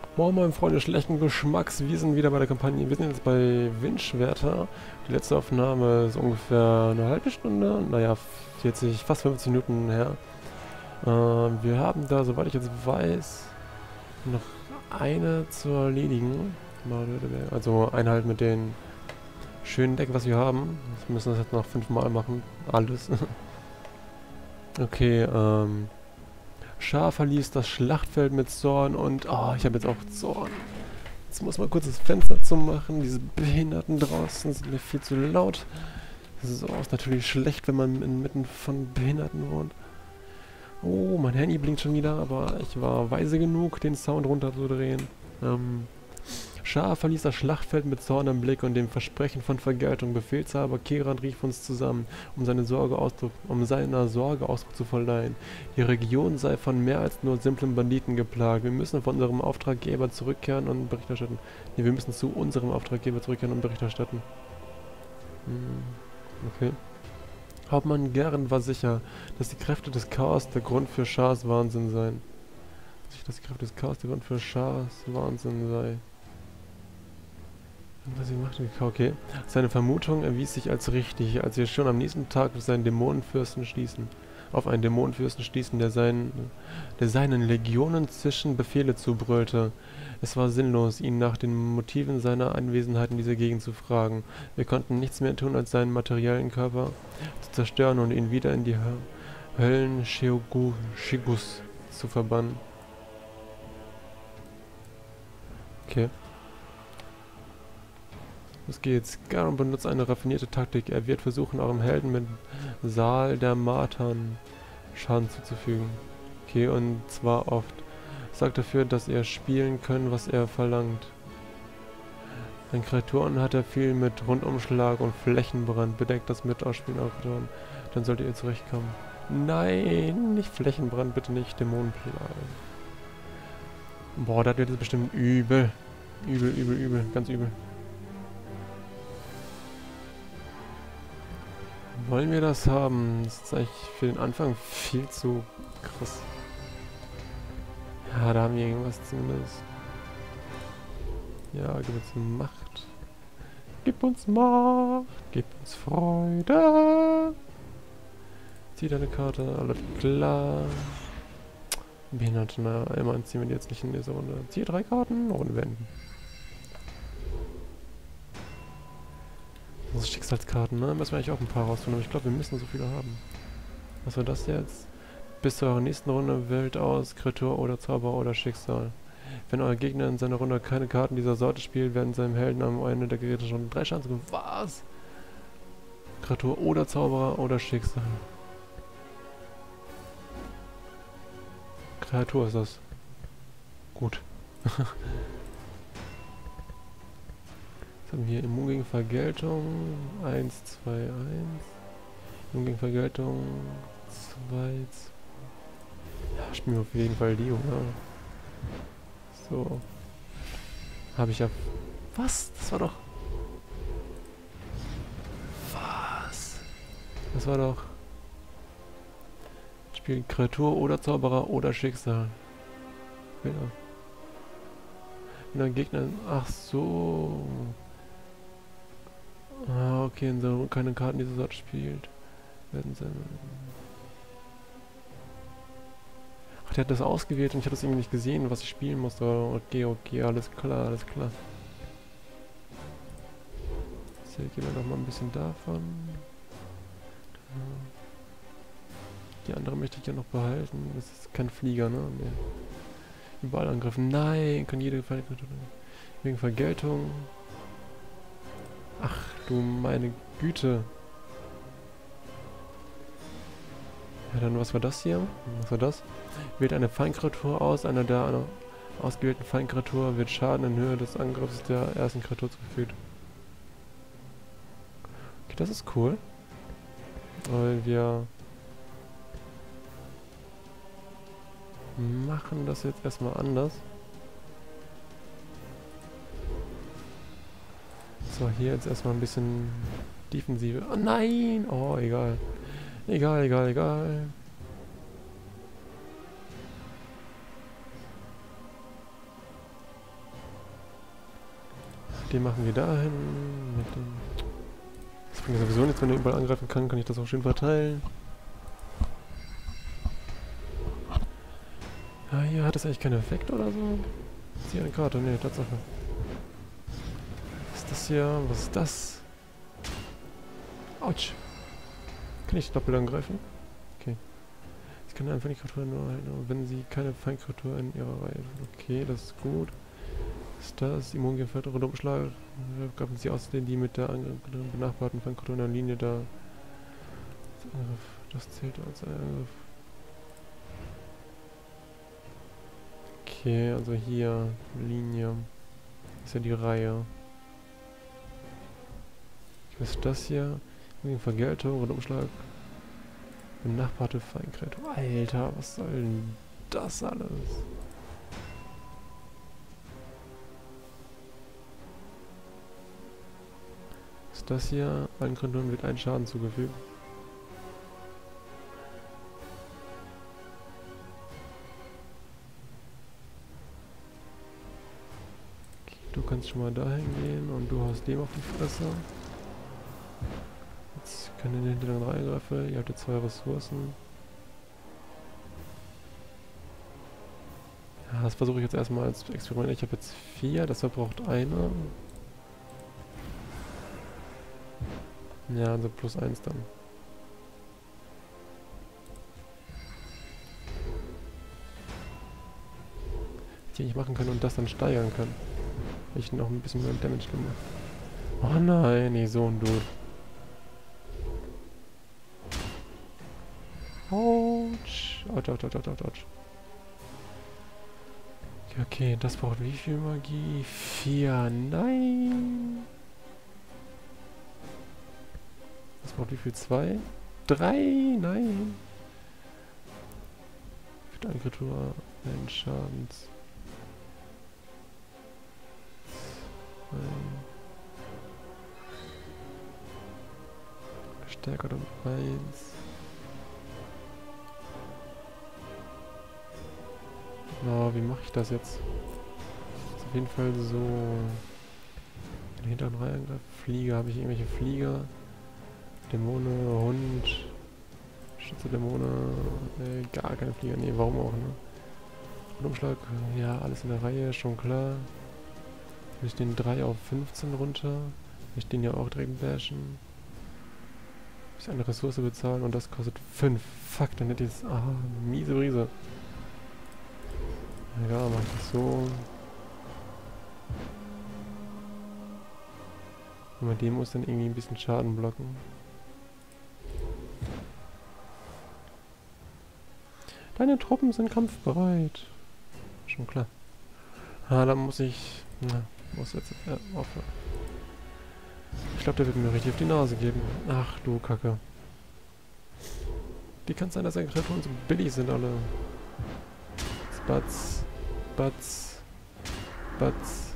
Moin moin Freunde schlechten Geschmacks, wir sind wieder bei der Kampagne, wir sind jetzt bei Windschwerter. Die letzte Aufnahme ist ungefähr eine halbe Stunde, naja 40, fast 50 Minuten her. Wir haben da, soweit ich jetzt weiß, noch eine zu erledigen. Also eine halt mit den schönen Decken, was wir haben. Wir müssen das jetzt noch 5-mal machen, alles. Okay, Schar verließ das Schlachtfeld mit Zorn und... Oh, ich habe jetzt auch Zorn. Jetzt muss man kurz das Fenster zumachen. Diese Behinderten draußen sind mir viel zu laut. Das ist auch natürlich schlecht, wenn man inmitten von Behinderten wohnt. Oh, mein Handy blinkt schon wieder, aber ich war weise genug, den Sound runterzudrehen. Schar verließ das Schlachtfeld mit Zorn im Blick und dem Versprechen von Vergeltung. Befehlshaber Keran rief uns zusammen, um seiner Sorge Ausdruck zu verleihen. Die Region sei von mehr als nur simplen Banditen geplagt. Wir müssen von unserem Auftraggeber zurückkehren und Bericht erstatten. Ne, wir müssen zu unserem Auftraggeber zurückkehren und Bericht erstatten. Okay. Hauptmann Gern war sicher, dass die Kräfte des Chaos der Grund für Schars Wahnsinn seien. Sei. Was sie macht, okay. Seine Vermutung erwies sich als richtig, als wir schon am nächsten Tag auf einen Dämonenfürsten stießen, der seinen Legionen zwischen Befehle zubrüllte. Es war sinnlos, ihn nach den Motiven seiner Anwesenheit in dieser Gegend zu fragen. Wir konnten nichts mehr tun, als seinen materiellen Körper zu zerstören und ihn wieder in die Höllen Shigus zu verbannen. Okay. Los geht's. Garon benutzt eine raffinierte Taktik. Er wird versuchen, eurem Helden mit Saal der Martern Schaden zuzufügen. Okay, und zwar oft. Sorgt dafür, dass ihr spielen könnt, was er verlangt. An Kreaturen hat er viel mit Rundumschlag und Flächenbrand. Bedeckt das mit Ausspielen eurer Kreaturen. Dann solltet ihr zurechtkommen. Nein, nicht Flächenbrand, bitte nicht Dämonenplage. Boah, das wird jetzt bestimmt übel. Übel, ganz übel. Wollen wir das haben? Das ist eigentlich für den Anfang viel zu krass. Ja, da haben wir irgendwas zumindest. Ja, gib uns Macht. Gib uns Macht. Gib uns Freude. Zieh deine Karte. Alles klar. Behinderte, na, immerhin ziehen wir die jetzt nicht in dieser Runde. Ziehe 3 Karten und wenden. Das sind Schicksalskarten, ne? Müssen wir eigentlich auch ein paar rausholen, aber ich glaube, wir müssen so viele haben. Was war das jetzt? Bis zu eurer nächsten Runde wählt aus Kreatur oder Zauber oder Schicksal. Wenn euer Gegner in seiner Runde keine Karten dieser Sorte spielt, werden seinem Helden am Ende der Geräte schon 3 Chancen geben. Was? Kreatur oder Zauberer oder Schicksal. Kreatur ist das. Gut. Was haben wir hier? Immun gegen Vergeltung. 1, 2, 1. Immun gegen Vergeltung. 2, 2. Ja, spielen wir auf jeden Fall die, oder? So. Habe ich ja... Was? Das war doch... Was? Das war doch... Spiel Kreatur oder Zauberer oder Schicksal. Ja. Wenn ein Gegner... Ach so... Ah, okay, wenn so keine Karten dieser Sorte spielt, werden sie... Ach, der hat das ausgewählt und ich habe das irgendwie nicht gesehen, was ich spielen musste. Okay, alles klar. So, geben wir noch mal ein bisschen davon. Die andere möchte ich ja noch behalten. Das ist kein Flieger, ne? Nee. Überall angriffen. Nein, kann jede Gefährdung... Wegen Vergeltung... Ach du meine Güte. Ja, dann was war das hier? Was war das? Wählt eine Feinkreatur aus. Einer der ausgewählten Feinkreatur wird Schaden in Höhe des Angriffs der ersten Kreatur zugefügt. Okay, das ist cool. Weil wir machen das jetzt erstmal anders. So, hier jetzt erstmal ein bisschen Defensive. Oh nein! Oh, egal. Egal. Den machen wir dahin. Mit dem das bringt ja sowieso nichts, wenn er überall angreifen kann ich das auch schön verteilen. Ja, hier hat das eigentlich keinen Effekt oder so? Ist hier eine Karte? Nee, Tatsache. Was ist das hier? Was ist das? Autsch. Kann ich doppelt angreifen? Okay. Ich kann einfach die Kreatur nur halten, wenn sie keine Feindkreatur in ihrer Reihe. Okay, das ist gut. Was ist das? Immungefährt oder Umschlag. Greifen sie außerdem die mit der benachbarten Feindkreatur in der Linie da. Das zählt als Angriff. Okay, also hier, Linie. Ist ja die Reihe. Was ist das hier? Vergeltung oder Umschlag. Benachbarte Feindkreatur. Alter, was soll denn das alles? Was ist das hier? Allen Kreaturen wird ein Schaden zugefügt. Du kannst schon mal dahin gehen und du haust dem auf die Fresse. Jetzt können wir hinter den reingreifen. Ihr habt jetzt 2 Ressourcen. Ja, das versuche ich jetzt erstmal als Experiment. Ich habe jetzt 4, das verbraucht eine. Ja, also plus 1 dann. Die ich machen kann und das dann steigern kann. Ich noch ein bisschen mehr Damage gemacht. Oh nein, nee, so ein Dude. Autsch. Autsch, autsch, autsch, autsch, autsch. Okay, das braucht wie viel Magie? 4. Nein. Das braucht wie viel? 2? 3? Nein. Für eine Kreatur einen Schadens. Stärker um 1. Na, wie mache ich das jetzt? Ist auf jeden Fall so. In den hinteren Reihe angreifen. Flieger, habe ich irgendwelche Flieger? Dämone, Hund. Schütze Dämone. Gar keine Flieger. Nee, warum auch, ne? Umschlag, ja, alles in der Reihe, schon klar. Will ich den 3 auf 15 runter? Will ich den ja auch direkt bashen? Muss ich eine Ressource bezahlen und das kostet 5. Fuck, dann hätte ich jetzt... Ah, miese Brise. Ja, mach ich das so. Und bei dem muss dann irgendwie ein bisschen Schaden blocken. Deine Truppen sind kampfbereit. Schon klar. Ah, dann muss ich... Na, muss jetzt aufhören. Ich glaube, der wird mir richtig auf die Nase geben. Ach du Kacke. Wie kann es sein, dass seine Kreaturen so billig sind alle? Spatz. Batz. Batz.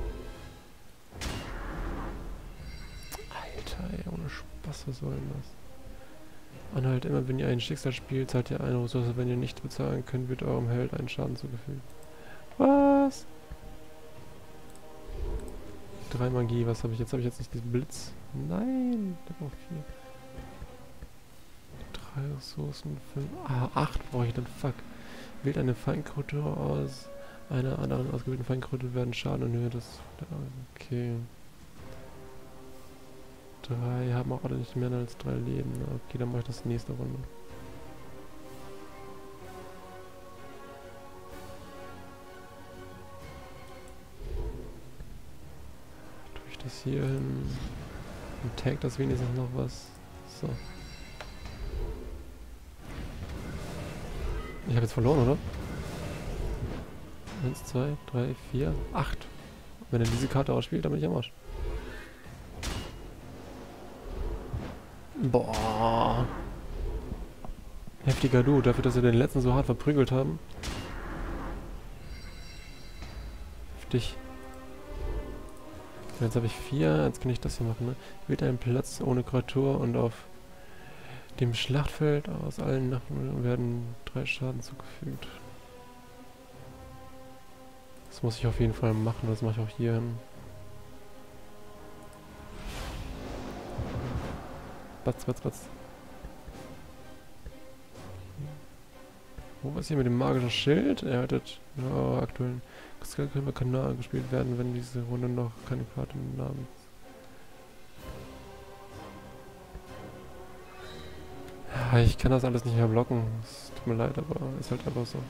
Alter, ey, ohne Spaß, was soll denn das? Anhalt immer, wenn ihr ein Schicksal spielt, zahlt ihr eine Ressource. Wenn ihr nicht bezahlen könnt, wird eurem Held einen Schaden zugefügt. Was? 3 Magie, was habe ich jetzt? Habe ich jetzt nicht diesen Blitz? Nein, der braucht 4. 3 Ressourcen, 5. Ah, 8 brauche ich dann, fuck. Wählt eine Feindkreatur aus. Einer anderen ausgewählten Feindkreatur werden Schaden in Höhe des... Okay. 3 haben auch alle nicht mehr als 3 Leben. Okay, dann mache ich das nächste Runde. Tue ich das hier hin und tag das wenigstens noch was. So. Ich habe jetzt verloren, oder? 1, 2, 3, 4, 8. Wenn er diese Karte ausspielt, dann bin ich am Arsch. Boah. Heftiger Dude, dafür, dass wir den letzten so hart verprügelt haben. Heftig. Jetzt habe ich 4, jetzt kann ich das hier machen, ne? Wählt einen Platz ohne Kreatur und auf dem Schlachtfeld aus allen Nachbarn werden 3 Schaden zugefügt. Das muss ich auf jeden Fall machen, das mache ich auch hier hin. Batz, batz, batz. Wo war es hier mit dem magischen Schild? Erhaltet aktuellen Kanal gespielt werden, wenn diese Runde noch keine Karte im Namen. Ja, ich kann das alles nicht mehr blocken. Es tut mir leid, aber ist halt einfach so.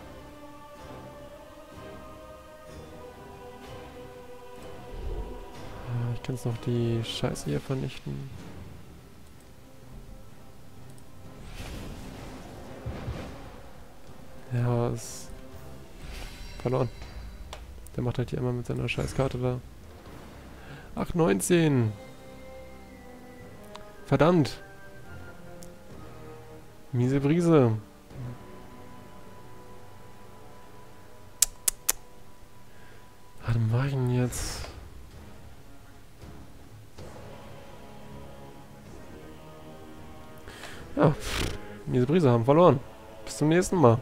Ich kann jetzt noch die Scheiße hier vernichten. Ja, ist verloren. Der macht halt hier immer mit seiner Scheißkarte da. Ach, 19. Verdammt. Miese Brise. Was mach ich denn jetzt? Ja, miese Brise, haben verloren. Bis zum nächsten Mal.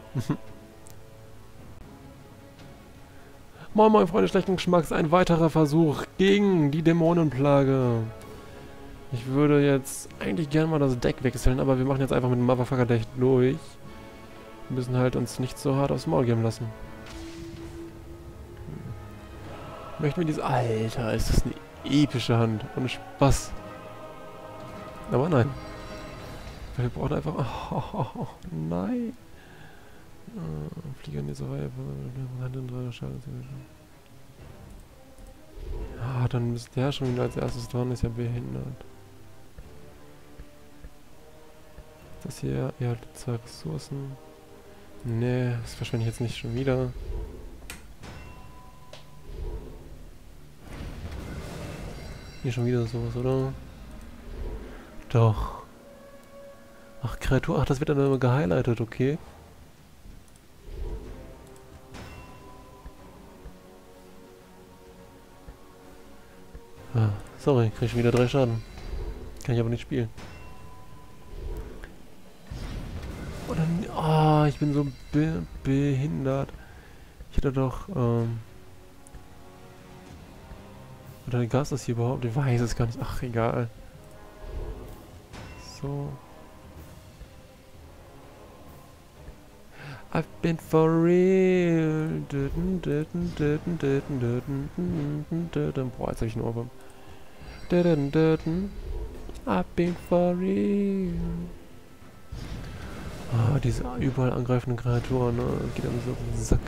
Moin moin Freunde schlechten Geschmacks, ein weiterer Versuch gegen die Dämonenplage. Ich würde jetzt eigentlich gerne mal das Deck wechseln, aber wir machen jetzt einfach mit dem Motherfucker-Deck durch. Wir müssen halt uns nicht so hart aufs Maul geben lassen. Möchten wir diese... Alter, ist das eine epische Hand. Ohne Spaß. Aber nein. Wir brauchen einfach... Oh, nein. Flieger in diese Reihe. Ja, dann ist der schon wieder als erstes dran. Ist ja behindert. Das hier, ja, 2 Ressourcen. Nee, das verschwende ich jetzt nicht schon wieder. Hier schon wieder sowas, oder? Doch. Ach, Kreatur, ach, das wird dann immer gehighlightet, okay. Ah, sorry, krieg ich wieder 3 Schaden. Kann ich aber nicht spielen. Oder, ah, ich bin so behindert. Ich hätte doch, oder Gas ist hier überhaupt? Ich weiß es gar nicht. Ach, egal. So. I've been for real. Boah, jetzt hab ich einen Ohrwurm. I've been for real. Ah, diese überall angreifenden Kreaturen, ne? Geht einem so auf den Sack.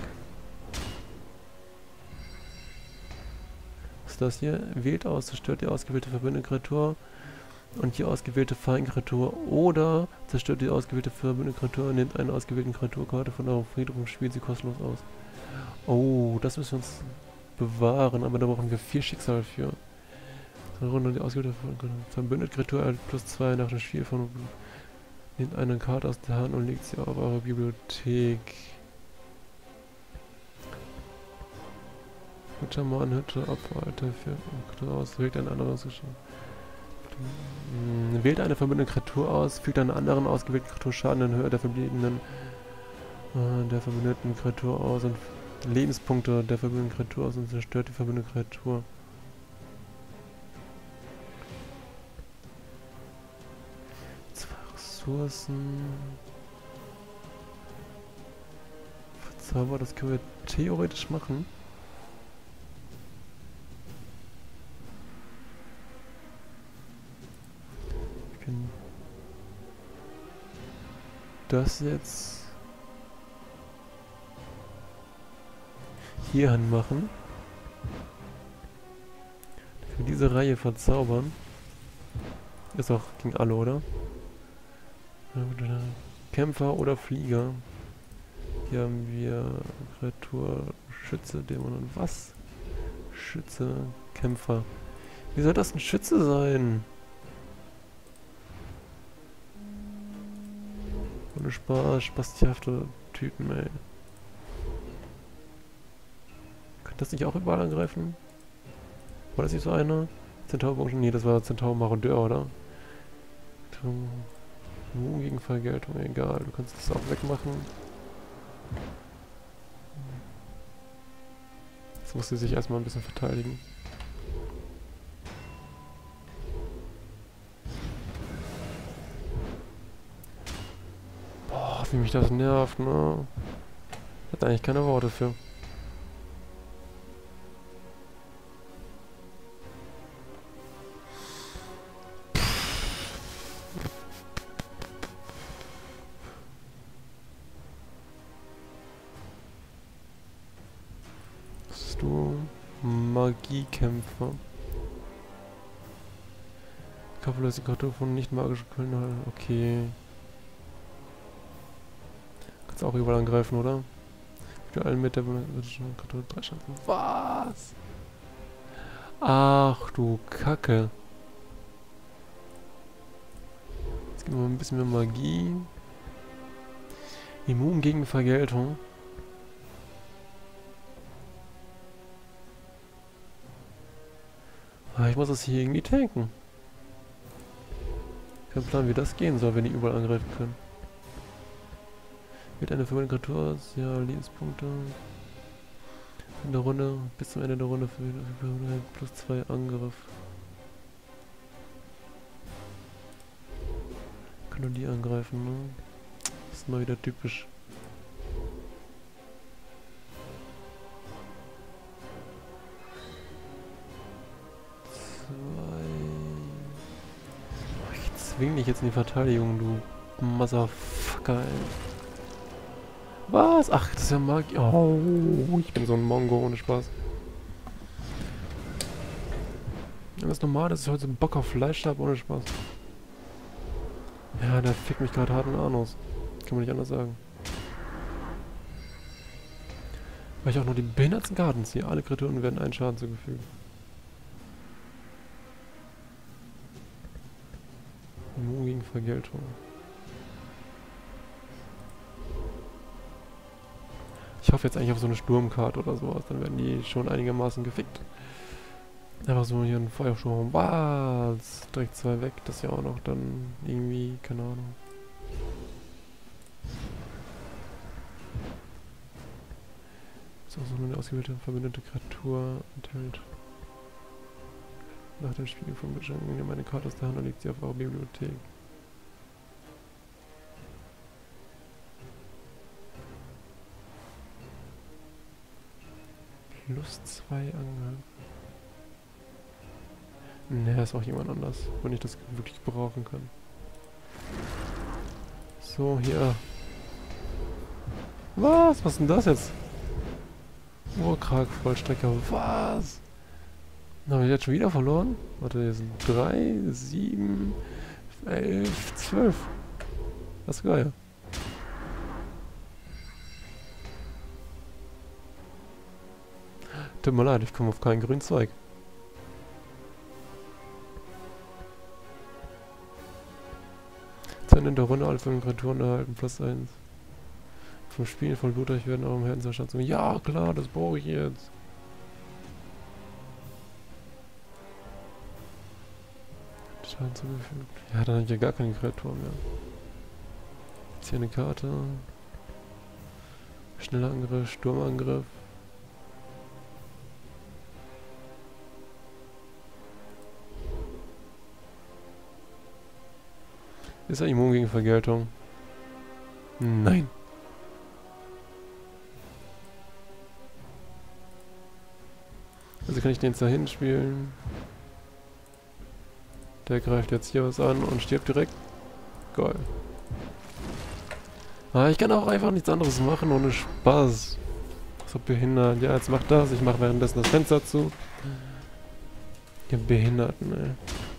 Was ist das hier? Wählt aus, zerstört die ausgewählte verbündete Kreatur und die ausgewählte Feinkreatur oder zerstört die ausgewählte verbündete Kreatur und nimmt eine ausgewählte Kreaturkarte von eurem Friedhof und spielt sie kostenlos aus. Oh, das müssen wir uns bewahren, aber da brauchen wir 4 Schicksal für. So eine Runde die ausgewählte verbündete Kreatur erhält +2 nach dem Spiel von... Nehmt eine Karte aus der Hand und legt sie auf eure Bibliothek. Schaman, Hütte, Abweite, für aus, wählt ein anderes Geschenk. Wählt eine verbündete Kreatur aus, fügt einer anderen ausgewählten Kreatur Schaden in Höhe der verbliebenen der verbündeten Kreatur aus und Lebenspunkte der verbündeten Kreatur aus und zerstört die verbündete Kreatur. Ressourcen. Verzauber, das können wir theoretisch machen. Wir können das jetzt hier anmachen. Für diese Reihe verzaubern. Ist auch gegen alle, oder? Kämpfer oder Flieger. Hier haben wir Kreatur, Schütze, Dämon und was? Schütze, Kämpfer. Wie soll das ein Schütze sein? Ohne Spaß, spastighafte Typen, ey. Könnte das nicht auch überall angreifen? War das nicht so einer? Zentaurbogen? Nee, das war Zentaur Marodeur, oder? Gegen Vergeltung, egal. Du kannst das auch wegmachen. Jetzt muss sie sich erstmal ein bisschen verteidigen. wie mich das nervt, ne? Hat eigentlich keine Worte für. Bist du Magiekämpfer? Kapitalistische Kartoffel von nicht magischen Quellen. Okay. Kannst auch überall angreifen, oder? Für allen mit der Kartoffel 3 Chancen. Was? Ach du Kacke. Jetzt geben wir mal ein bisschen mehr Magie. Immun gegen Vergeltung. Ah, ich muss das hier irgendwie tanken. Kein Plan, wie das gehen soll, wenn die überall angreifen können. Wird eine verwendete Kreatur, ja, Lebenspunkte. In der Runde, bis zum Ende der Runde für plus 2 Angriff. Kann nur die angreifen, ne? Das ist mal wieder typisch. Ich zwing dich jetzt in die Verteidigung, du Motherfucker, ey. Was? Ach, das ist ja Magie. Oh, ich bin so ein Mongo, ohne Spaß. Das ist normal, dass ich heute so Bock auf Fleisch habe, ohne Spaß. Ja, der fickt mich gerade hart in den Anus. Kann man nicht anders sagen. Weil ich auch noch die behindertsten Karten ziehe. Alle Kreaturen werden einen Schaden zugefügt. Immun gegen Vergeltung. Ich hoffe jetzt eigentlich auf so eine Sturmkarte oder sowas. Dann werden die schon einigermaßen gefickt. Einfach so hier ein Feuersturm. Was? Direkt 2 weg. Das ist ja auch noch dann irgendwie, keine Ahnung. Ist auch so eine ausgewählte verbündete Kreatur enthält. Nach dem Spiel von Bildschirm nehme eine Karte aus der Hand und legt sie auf eure Bibliothek. Plus 2 Angriff. Ne, ist auch jemand anders, wenn ich das wirklich brauchen kann. So, hier. Was? Was ist denn das jetzt? Urkrag Vollstrecker. Was? Haben wir jetzt schon wieder verloren? Warte, hier sind 3, 7, 11, 12. Das ist geil. Tut mir leid, ich komme auf keinen grünen Zweig. Zu Ende der Runde alle 5 Kreaturen erhalten, plus 1. Vom Spiel voll blutig werden auch im Herdenserstand so. Ja, klar, das brauche ich jetzt. Schaden zugefügt. Ja, dann habe ich ja gar keine Kreatur mehr. Jetzt hier eine Karte. Schneller Angriff, Sturmangriff. Ist er immun gegen Vergeltung? Nein. Also kann ich den jetzt da hinspielen. Der greift jetzt hier was an und stirbt direkt. Geil. Ah, ich kann auch einfach nichts anderes machen, ohne Spaß. So behindert. Ja, jetzt macht das. Ich mache währenddessen das Fenster zu. Ihr Behinderten, ey.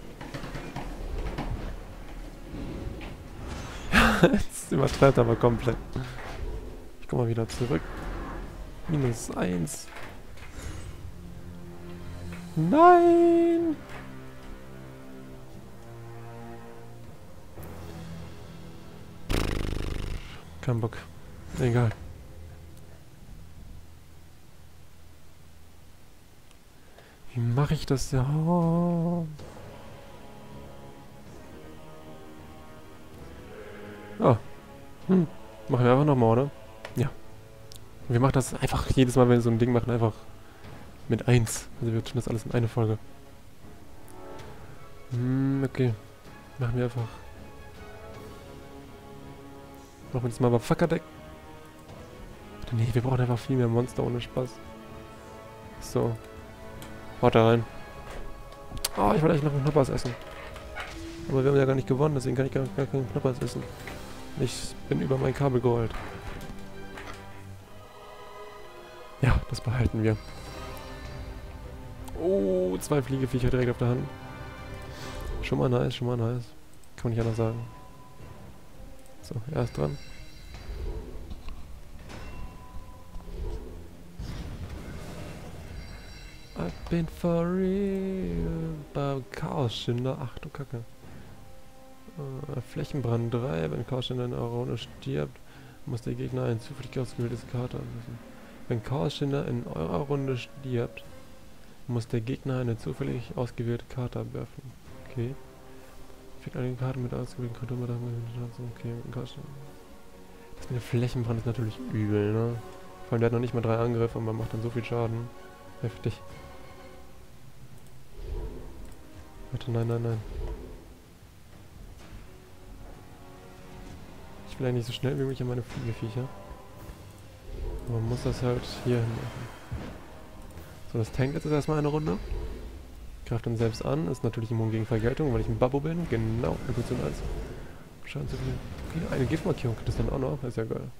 Jetzt übertreibt aber komplett. Ich komme mal wieder zurück. Minus 1. Nein! Kein Bock. Egal. Wie mache ich das ja? Oh. Oh. Machen wir einfach nochmal, oder? Ja. Und wir machen das einfach jedes Mal, wenn wir so ein Ding machen, einfach mit 1. Also wir tun das alles in eine Folge. Okay. Machen wir einfach. Brauchen wir jetzt mal aber Fucker-Deck. Nee, wir brauchen einfach viel mehr Monster ohne Spaß. So. Haut da rein. Oh, ich wollte eigentlich noch einen Knoppers essen. Aber wir haben ja gar nicht gewonnen, deswegen kann ich gar keinen Knoppers essen. Ich bin über mein Kabel geholt. Ja, das behalten wir. Oh, 2 Fliegeviecher direkt auf der Hand. Schon mal nice, schon mal nice. Kann man nicht anders sagen. So, er ist dran. I've been for real. Chaos-Schinder. Ach du Kacke. Flächenbrand 3. Wenn Chaos-Schinder in eurer Runde stirbt, muss der Gegner ein zufällig ausgewähltes Karte anlösen. Wenn Chaos-Schinder in eurer Runde stirbt, muss der Gegner eine zufällig ausgewählte Karte abwerfen. Okay. Fängt eine Karte mit ausgewählten Kreaturen mit okay, mit Chaos-Schinder. Das mit dem Flächenbrand ist natürlich übel, ne? Vor allem der hat noch nicht mal 3 Angriffe und man macht dann so viel Schaden. Heftig. Warte, nein, nein, nein. Ich will eigentlich so schnell wie möglich an meine Fliegeviecher. Aber man muss das halt hier hin machen. So, das tankt jetzt erstmal eine Runde. Greift dann selbst an. Ist natürlich immun gegen Vergeltung, weil ich ein Babbo bin. Genau, eine Position 1. Schaden zu viel. Okay, eine Giftmarkierung gibt es dann auch noch. Das ist ja geil.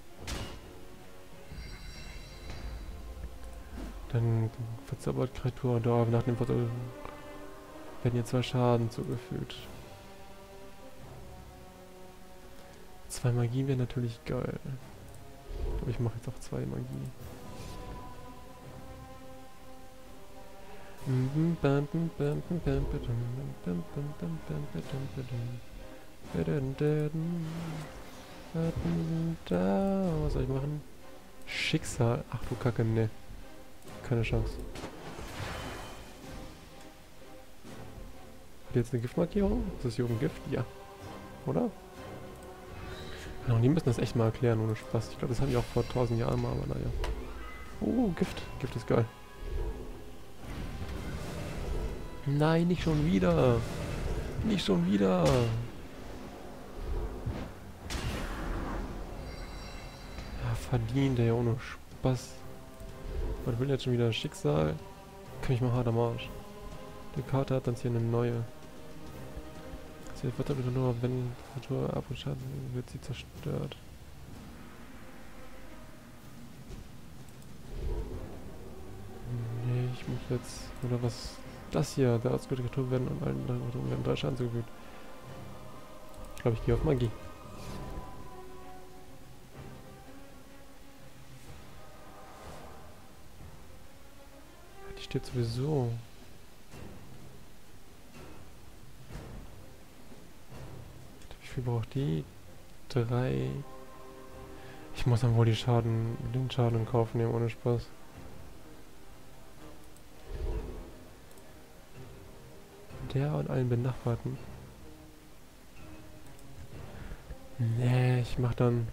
Dann verzaubert Kreatur da nach dem Verzaubern werden ihr 2 Schaden zugefügt. 2 Magie wäre natürlich geil. Aber ich mache jetzt auch 2 Magie. Was soll ich machen? Schicksal. Ach du Kacke, ne. Keine Chance. Hat jetzt eine Giftmarkierung? Ist das hier oben Gift? Ja. Oder? Ja, und die müssen das echt mal erklären, ohne Spaß. Ich glaube, das habe ich auch vor 1000 Jahren mal, aber naja. Oh, Gift. Gift ist geil. Nein, nicht schon wieder. Nicht schon wieder. Ja, verdient, ey, ohne Spaß. Was will jetzt schon wieder? Schicksal? Kann ich mal hart am Arsch. Die Karte hat dann hier eine neue. Sie wird nur, wenn Natur ab und Schaden wird sie zerstört. Nee, ich muss jetzt. Oder was? Das hier, der ausgewählte Kreaturen werden und allen Kreaturen werden 3 Schaden zugefügt. Ich glaube, ich gehe auf Magie. Die steht sowieso. Wie viel braucht die? 3. Ich muss dann wohl den Schaden in Kauf nehmen, ohne Spaß. Der und allen Benachbarten. Nee, ich mach dann.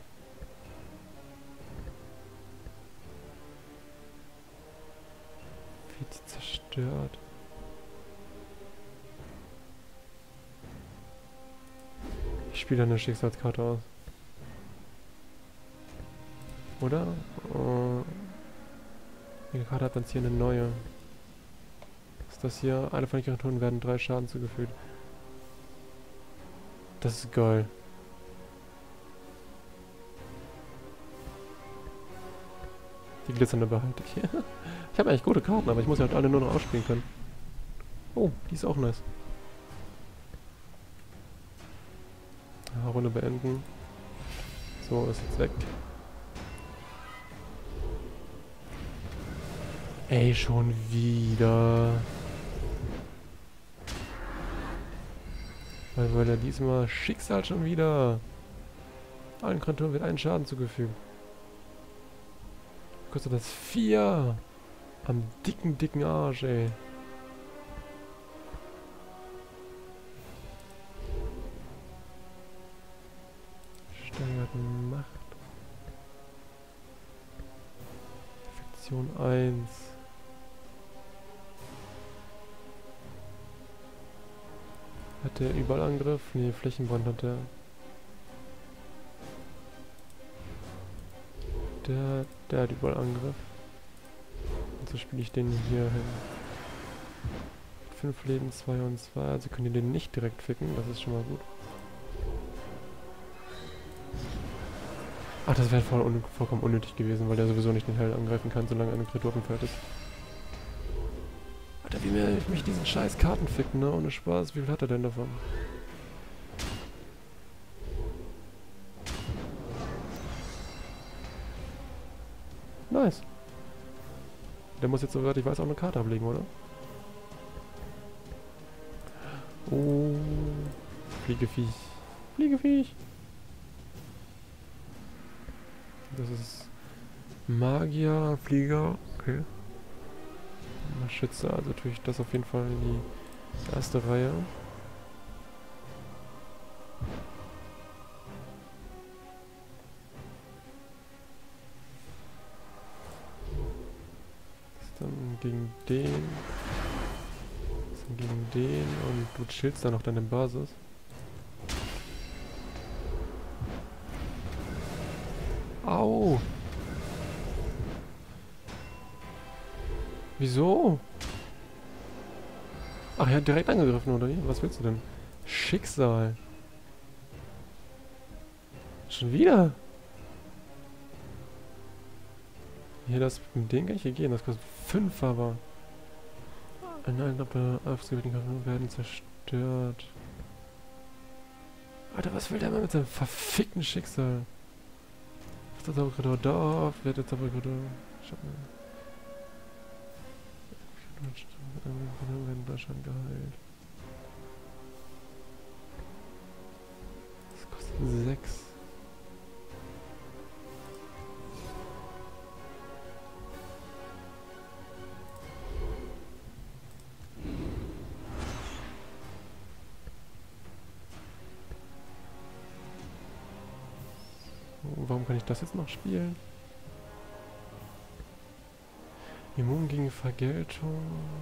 Wird sie zerstört. Ich spiele eine Schicksalskarte aus. Oder? Oh. Die Karte hat dann hier eine neue. Was ist das hier? Alle von den Kreaturen werden 3 Schaden zugefügt. Das ist geil. Die glitzernde behalte ich. Ich habe eigentlich gute Karten, aber ich muss ja halt alle nur noch ausspielen können. Oh, die ist auch nice. Ja, Runde beenden. So, ist jetzt weg. Ey, schon wieder. Weil er diesmal Schicksal schon wieder. Allen Kreaturen wird 1 Schaden zugefügt. Kostet das 4. Am dicken Arsch, ey. Steigert Macht. Infektion 1. Hat der Überallangriff? Ne, Flächenbrand hat der. Der hat überall Angriff. Und so spiele ich den hier hin. 5 Leben, 2 und 2. Also können die den nicht direkt ficken. Das ist schon mal gut. Ach, das wäre vollkommen unnötig gewesen, weil der sowieso nicht den Held angreifen kann, solange eine Kreatur auf dem Feld ist. Alter, wie mir mich diesen scheiß Karten ficken, ne? Ohne Spaß. Wie viel hat er denn davon? Nice. Der muss jetzt, soweit ich weiß, auch eine Karte ablegen, oder? Oh. Fliegeviech. Fliegeviech. Das ist Magier, Flieger. Okay. Schütze, also tue ich das auf jeden Fall in die erste Reihe. Dann gegen den. Dann gegen den. Und du chillst dann noch deine Basis. Au! Wieso? Ach, er hat direkt angegriffen, oder wie? Was willst du denn? Schicksal. Schon wieder? Hier, das mit dem kann ich hier gehen. Das kostet 5 aber. Ein Angriff bei ausgewählten Karten werden zerstört. Alter, was will der mal mit seinem verfickten Schicksal? Was ist das aber gerade da? Wer hat jetzt aber gerade... Schau mal. Werden Deutschland geheilt. Das kostet 6. Warum kann ich das jetzt noch spielen? Immun gegen Vergeltung.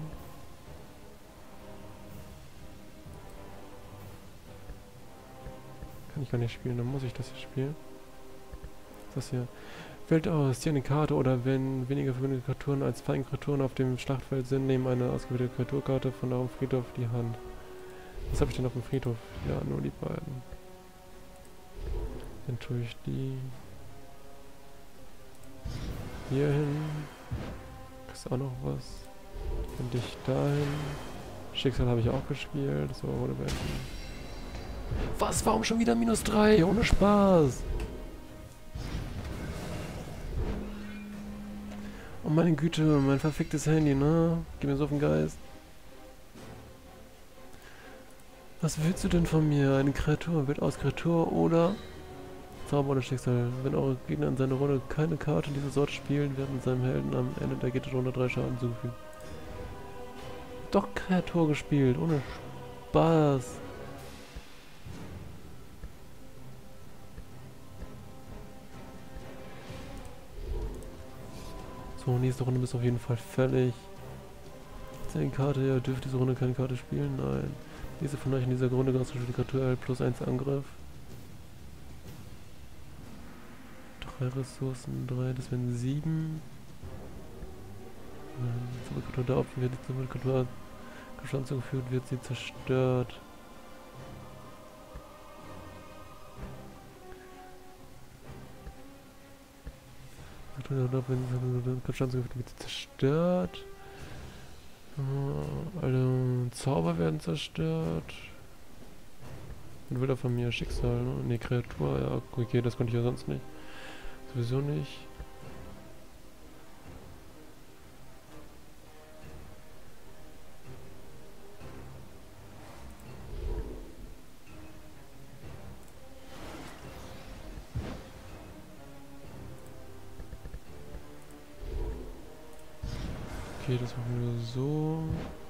Kann ich gar nicht spielen, dann muss ich das hier spielen. Das hier. Wählt aus, zieht eine Karte oder wenn weniger verbündete Kreaturen als Feinkreaturen auf dem Schlachtfeld sind, nehmen eine ausgewählte Kreaturkarte von eurem Friedhof die Hand. Was habe ich denn auf dem Friedhof? Ja, nur die beiden. Dann tue ich die hier hin. Ist auch noch was. Und dich dahin. Schicksal habe ich auch gespielt. So, wurde beenden. Was? Warum schon wieder -3? Ohne Spaß. Oh meine Güte, mein verficktes Handy, ne? Gib mir so auf den Geist. Was willst du denn von mir? Eine Kreatur wird aus Kreatur oder Zauber oder Schicksal. Wenn eure Gegner in seiner Runde keine Karte dieser Sorte spielen, werden seinem Helden am Ende der Runde 3 Schaden zugefügt. Doch Kreatur gespielt, ohne Spaß. So, nächste Runde bist du auf jeden Fall fällig. Eine Karte, ihr dürft diese Runde keine Karte spielen? Nein. Diese von euch in dieser Runde ausgespielte Kreatur erhält +1 Angriff. 3 Ressourcen, 3, das wären 7. Wenn die Kreatur da opfern wird, die Kreatur Schaden zugefügt, wird sie zerstört. Wenn sie Schaden zugefügt wird, sie zerstört. Alle Zauber werden zerstört. Und will er von mir Schicksal, ne? Ne, Kreatur, ja, okay, das konnte ich ja sonst nicht. Sowieso nicht. Okay, das machen wir so.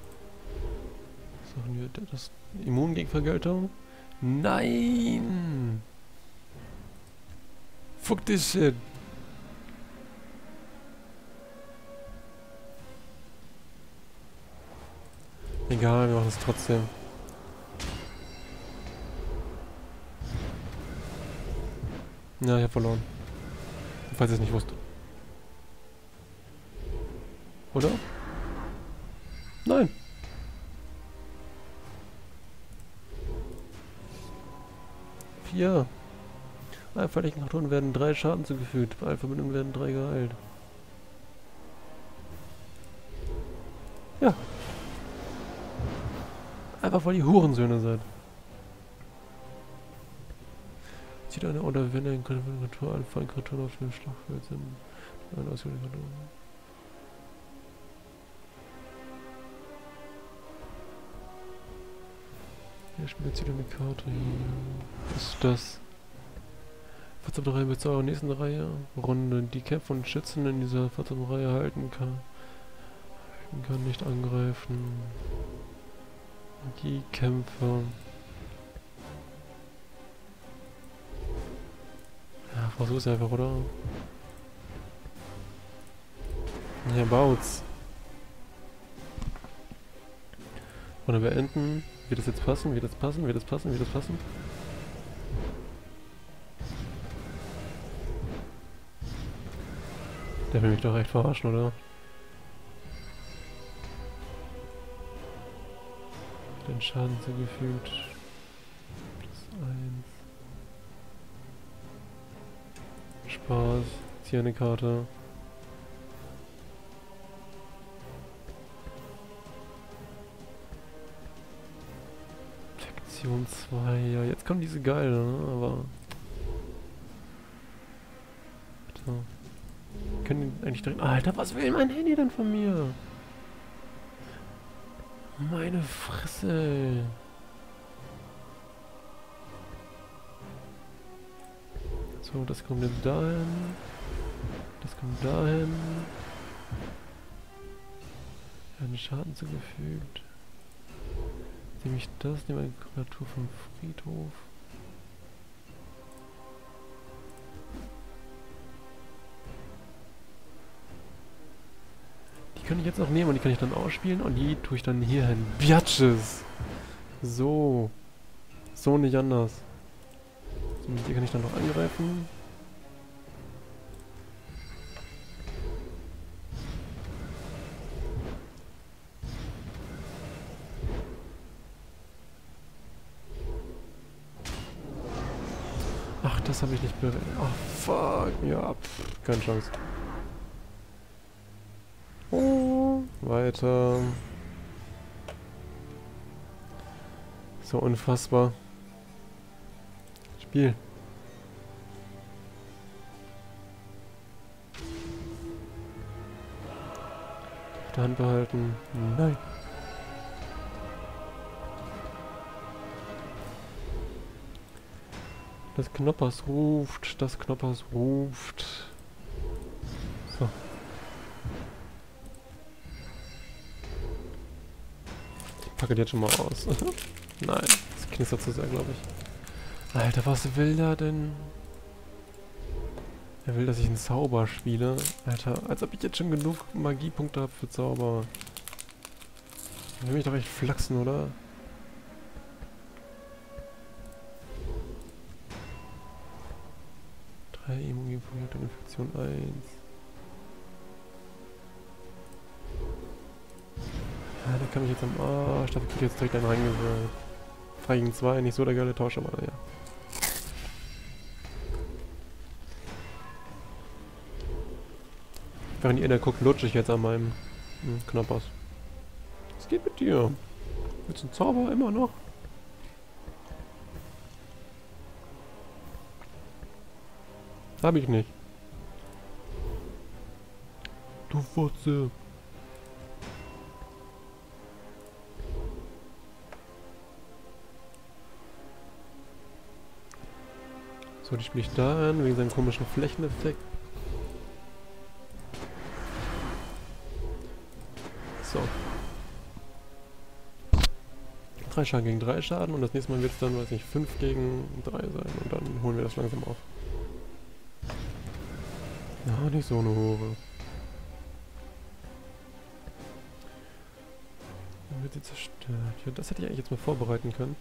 Das machen wir das. Immun gegen Vergeltung? Nein! Fuck this shit! Egal, wir machen es trotzdem. Ja, ich hab verloren. Falls ihr es nicht wusst. Oder? Nein. Vier. Alpha-fertigen Kreaturen werden 3 Schaden zugefügt. Bei Alpha-Verbindungen werden 3 geheilt. Ja. Einfach weil die Hurensöhne seid. Zieht eine oder wenn ein Kreatur Alpha-Kreaturen auf dem Schlachtfeld sind. Eine ausgewählte Kreatur. Hier spielt zieht eine Karte hier. Was ist das? Verzauberter Reihe bis zur nächsten Reihe. Runde. Die Kämpfer und Schützen in dieser verzauberten Reihe halten kann. Kann nicht angreifen. Die Kämpfer. Ja, versuch's einfach, oder? Ja, baut's. Runde beenden. Wird das jetzt passen? Wird das passen? Wird das passen? Wird das passen? Der will mich doch echt verarschen, oder? Den Schaden zugefügt. Plus 1. Spaß. Ziehe eine Karte. Sektion 2. Ja, jetzt kommt diese geile, ne? Aber. So. Können die eigentlich direkt. Alter, was will mein Handy denn von mir? Meine Fresse. So, das kommt jetzt dahin. Das kommt dahin. Einen Schaden zugefügt. Nehme ich das, nehme eine Kreatur vom Friedhof. Die kann ich jetzt auch nehmen und die kann ich dann ausspielen und die tue ich dann hier hin. Biatches! So. So nicht anders. So, mit die kann ich dann noch angreifen. Ach, das habe ich nicht berechnet. Ach, fuck. Ja, pff, keine Chance. Oh, weiter. So unfassbar. Spiel. Auf der Hand behalten. Nein. Das Knoppers ruft. Das Knoppers ruft. So. Ich packe die jetzt schon mal aus. Nein, das knistert zu sehr, glaube ich. Alter, was will der denn? Er will, dass ich einen Zauber spiele. Alter, als ob ich jetzt schon genug Magiepunkte habe für Zauber. Der will mich doch echt flachsen, oder? Immunprobleme, Infektion 1. Ja, der kann mich jetzt am Arsch. Dafür krieg ich jetzt direkt einen reingewirkt. Feigen 2, nicht so der geile Tausch, aber naja. Während ihr da guckt, lutsche ich jetzt an meinem Knoppers. Was geht mit dir? Willst du einen Zauber immer noch? Hab ich nicht. Du Fotze. So, die spiele ich da an, wegen seinem komischen Flächeneffekt. So. 3 Schaden gegen 3 Schaden und das nächste Mal wird es dann, weiß nicht, 5 gegen 3 sein und dann holen wir das langsam auf. Ja, nicht so eine Hure. Dann wird sie zerstört. Ja, das hätte ich eigentlich jetzt mal vorbereiten können.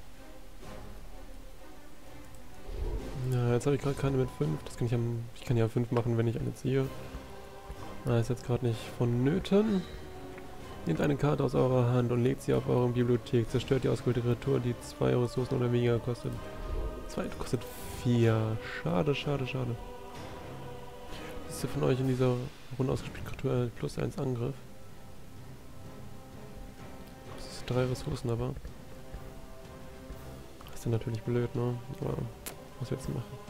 Ja, jetzt habe ich gerade keine mit 5. Das kann ich ja 5 machen, wenn ich eine ziehe. Das ist jetzt gerade nicht vonnöten. Nehmt eine Karte aus eurer Hand und legt sie auf eure Bibliothek. Zerstört die ausgewählte Kreatur, die 2 Ressourcen oder weniger kostet. 2 kostet 4. Schade, schade, schade. Diese von euch in dieser Runde ausgespielte Kreatur erhält +1 Angriff. Das ist 3 Ressourcen aber. Das ist dann natürlich blöd, ne? Aber was willst du machen?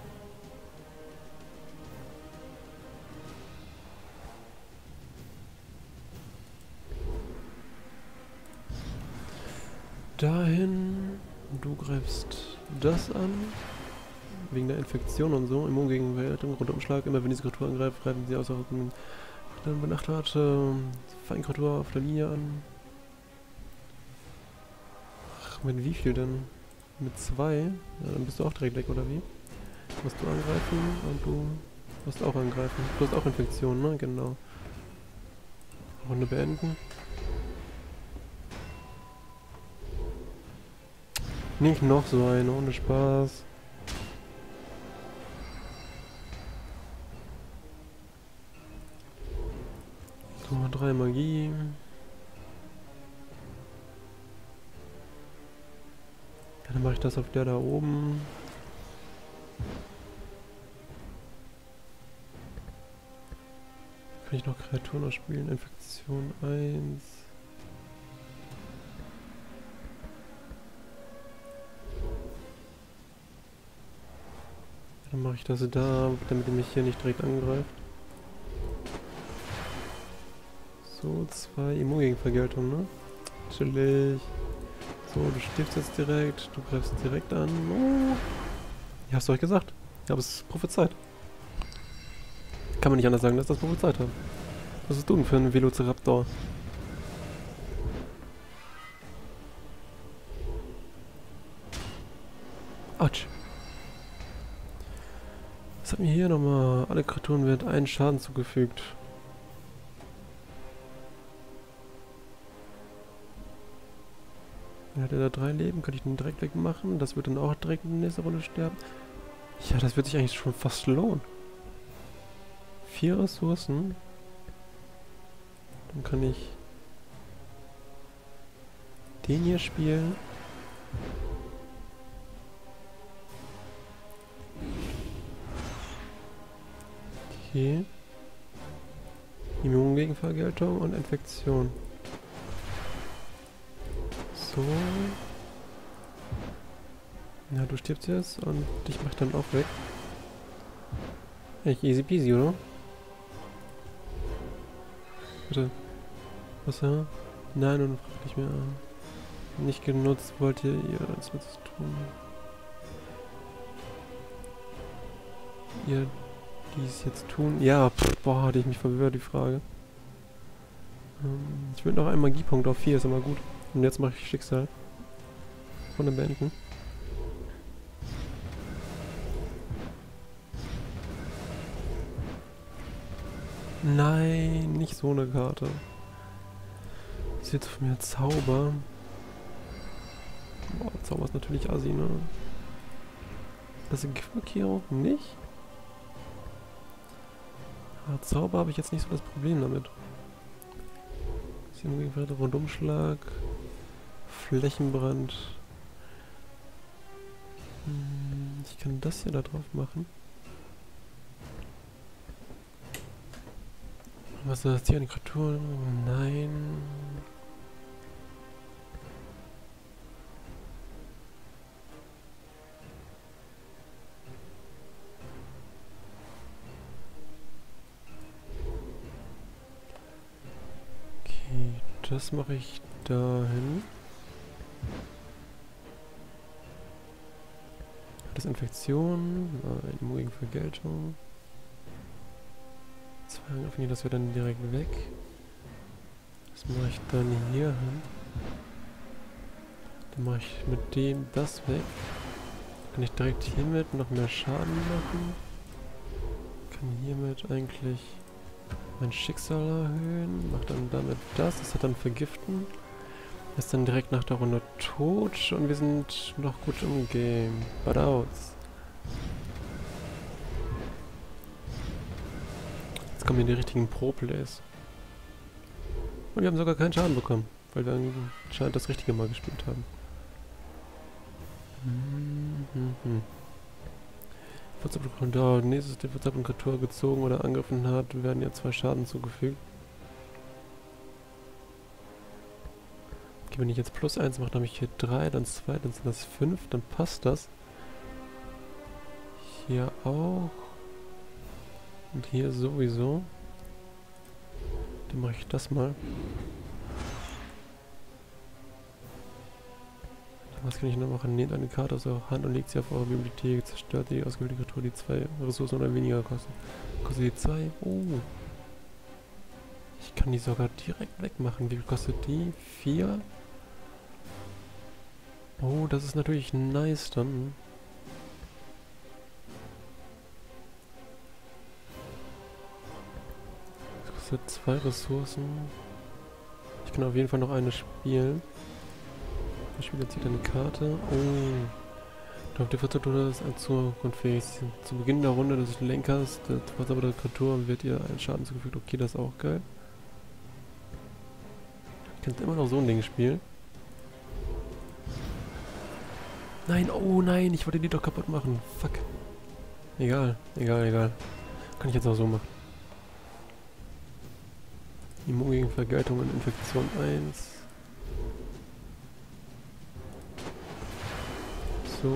Dahin. Du greifst das an. Wegen der Infektion und so. Immun gegen Verhärtung, Rundumschlag. Immer wenn diese Kreatur angreift, greifen sie aus einem benachbarte Feinkreatur auf der Linie an. Ach, mit wie viel denn? Mit 2? Ja, dann bist du auch direkt weg, oder wie? Musst du angreifen und du musst auch angreifen. Du hast auch Infektion, ne? Genau. Runde beenden. Nicht noch so eine, ohne Spaß. Nummer 3 Magie. Ja, dann mache ich das auf der da oben. Kann ich noch Kreaturen noch spielen? Infektion 1. Dann mache ich das da, damit er mich hier nicht direkt angreift. So, 2 Immun gegen Vergeltung, ne? Chillig. So, du stirbst jetzt direkt. Du greifst direkt an. Oh. Ich hab's euch gesagt. Ich habe es prophezeit. Kann man nicht anders sagen, dass ich das prophezeit habe. Was bist du denn für ein Velociraptor? Autsch. Was hat mir hier nochmal? Alle Kreaturen wird einen Schaden zugefügt. Dann hat er da 3 Leben, kann ich den direkt wegmachen. Das wird dann auch direkt in der nächsten Runde sterben. Ja, das wird sich eigentlich schon fast lohnen. 4 Ressourcen. Dann kann ich den hier spielen. Okay. Immun gegen Vergeltung und Infektion. So. Ja, du stirbst jetzt und dich mach ich dann auch weg. Echt easy peasy, oder? Bitte. Was, ja? Nein, und frag nicht mehr an. Nicht genutzt, wollt ihr als was tun? Ihr dies jetzt tun? Ja, boah, hatte ich mich verwirrt, die Frage. Ich will noch einen Magiepunkt auf 4, ist immer gut. Und jetzt mache ich Schicksal. Runde beenden. Nein, nicht so eine Karte. Das ist jetzt von mir Zauber. Boah, Zauber ist natürlich assi, ne? Das ist eine Giftmarkierung? Nicht? Aber Zauber habe ich jetzt nicht so das Problem damit. Rundumschlag. Flächenbrand. Ich kann das hier da drauf machen. Was ist das hier? Eine Kreatur? Nein. Okay, das mache ich dahin. Das ist Infektion, Immun gegen Vergeltung. 2 Angriffe, das wird dann direkt weg. Das mache ich dann hier hin. Dann mache ich mit dem das weg. Kann ich direkt hiermit noch mehr Schaden machen. Kann hiermit eigentlich mein Schicksal erhöhen. Mache dann damit das. Das hat dann Vergiften. Ist dann direkt nach der Runde tot und wir sind noch gut im Game. Badauts. Jetzt kommen hier die richtigen Pro-Plays. Und wir haben sogar keinen Schaden bekommen, weil wir anscheinend das Richtige mal gespielt haben. Da nächstes die Verzauberung gezogen oder angegriffen hat, werden ja 2 Schaden zugefügt. Okay, wenn ich jetzt +1 mache, dann habe ich hier 3, dann 2, dann sind das 5, dann passt das. Hier auch. Und hier sowieso. Dann mache ich das mal. Was kann ich noch machen? Nehmt eine Karte aus eurer Hand und legt sie auf eure Bibliothek. Zerstört die ausgewählte Kreatur, die 2 Ressourcen oder weniger kostet. Kostet die 2? Oh. Ich kann die sogar direkt wegmachen. Wie viel kostet die? 4? Oh, das ist natürlich nice dann. Das kostet 2 Ressourcen. Ich kann auf jeden Fall noch eine spielen. Der Spieler zieht eine Karte. Oh. Die Verzauberung ist zukunftsfähig. Zu Beginn der Runde des Lenkers der verzauberten Kreatur wird ihr ein Schaden zugefügt. Okay, das ist auch geil. Ich kann immer noch so ein Ding spielen. Nein, oh nein, ich wollte die doch kaputt machen. Fuck. Egal, egal. Kann ich jetzt auch so machen. Immun gegen Vergeltung und Infektion 1. So.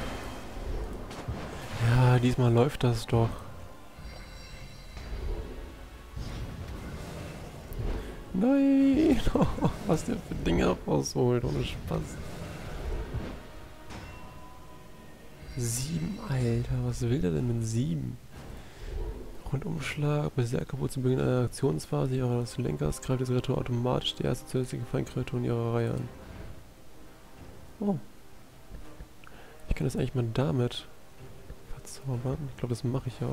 Ja, diesmal läuft das doch. Nein! Was der für Dinge rausholt, ohne Spaß. 7, Alter, was will der denn mit 7? Rundumschlag, Berserker zu Beginn einer Aktionsphase ihres Lenkers greift das Kreatur automatisch die erste zusätzliche Feindkreatur in ihrer Reihe an. Oh. Ich kann das eigentlich mal damit verzaubern. Ich glaube, das mache ich auch.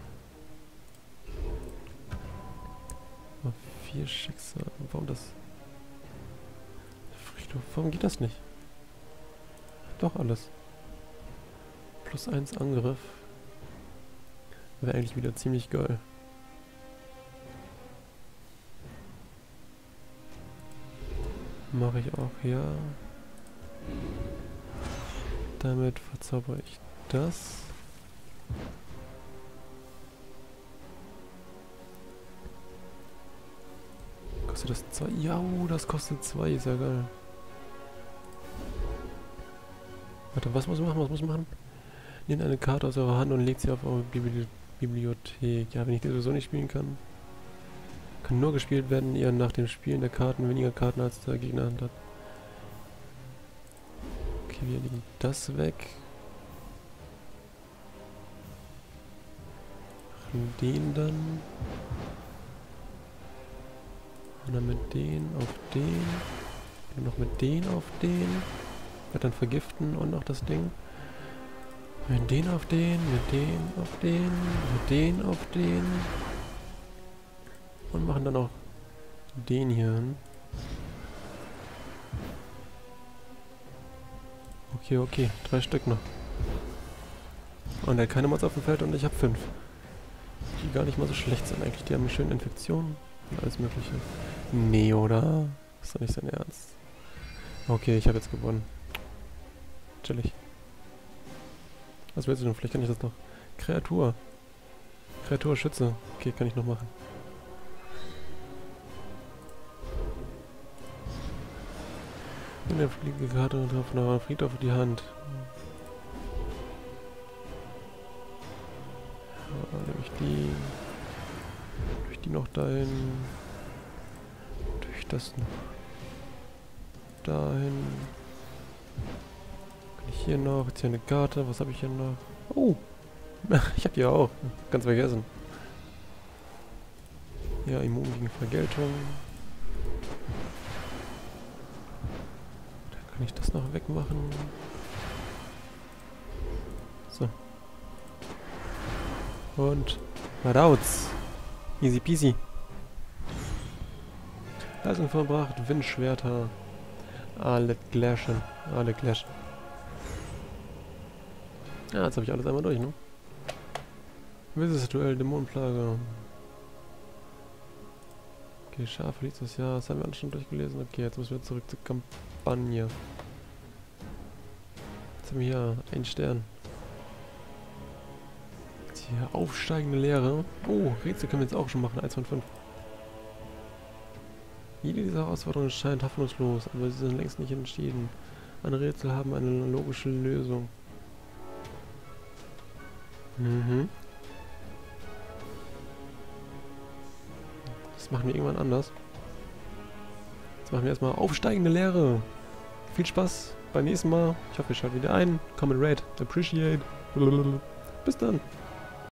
4 Schicksal. Warum das? Friedhof. Warum geht das nicht? Doch alles. +1 Angriff. Wäre eigentlich wieder ziemlich geil. Mache ich auch, ja. Damit verzauber ich das. Kostet das 2? Ja, das kostet 2, ist ja geil. Warte, was muss ich machen? Was muss ich machen? Nehmt eine Karte aus eurer Hand und legt sie auf eure Bibliothek. Ja, wenn ich die sowieso nicht spielen kann. Kann nur gespielt werden, wenn ihr nach dem Spielen der Karten weniger Karten als der Gegner hat. Okay, wir legen das weg. Machen den dann. Und dann mit den auf den. Und noch mit den auf den. Wird dann vergiften und noch das Ding. Mit den auf den, mit den auf den, mit den auf den. Und machen dann auch den hier hin. Okay, okay. 3 Stück noch. Und er hat keine Mods auf dem Feld und ich habe 5. Die gar nicht mal so schlecht sind eigentlich. Die haben eine schöne Infektion und alles mögliche. Nee, oder? Ist doch nicht sein Ernst. Okay, ich habe jetzt gewonnen. Chillig. Was willst du denn? Vielleicht kann ich das noch. Kreatur. Kreatur, Schütze. Okay, kann ich noch machen. Nimm eine fliegende Karte und auf einer Friedhof in die Hand. Ja, nehme ich die. Durch die noch dahin. Durch das noch dahin. Kann ich hier noch? Jetzt hier eine Karte. Was habe ich hier noch? Oh! Ich habe die auch. Ganz vergessen. Ja, immun gegen Vergeltung. Dann kann ich das noch wegmachen. So. Und raus. Easy peasy. Leistung verbracht. Windschwerter. Alle Gläschen. Alle Gläschen. Ja, jetzt habe ich alles einmal durch, ne? Wildes Duell, Dämonenplage. Okay, Schaf verliest das Jahr. Das haben wir alles schon durchgelesen. Okay, jetzt müssen wir zurück zur Kampagne. Jetzt haben wir hier einen Stern. Jetzt hier aufsteigende Lehre. Oh, Rätsel können wir jetzt auch schon machen. 1 von 5. Jede dieser Herausforderungen scheint hoffnungslos, aber sie sind längst nicht entschieden. Alle Rätsel haben eine logische Lösung. Mhm. Das machen wir irgendwann anders. Jetzt machen wir erstmal aufsteigende Lehre. Viel Spaß beim nächsten Mal. Ich hoffe, ihr schaltet wieder ein. Comment, rate, appreciate. Bis dann.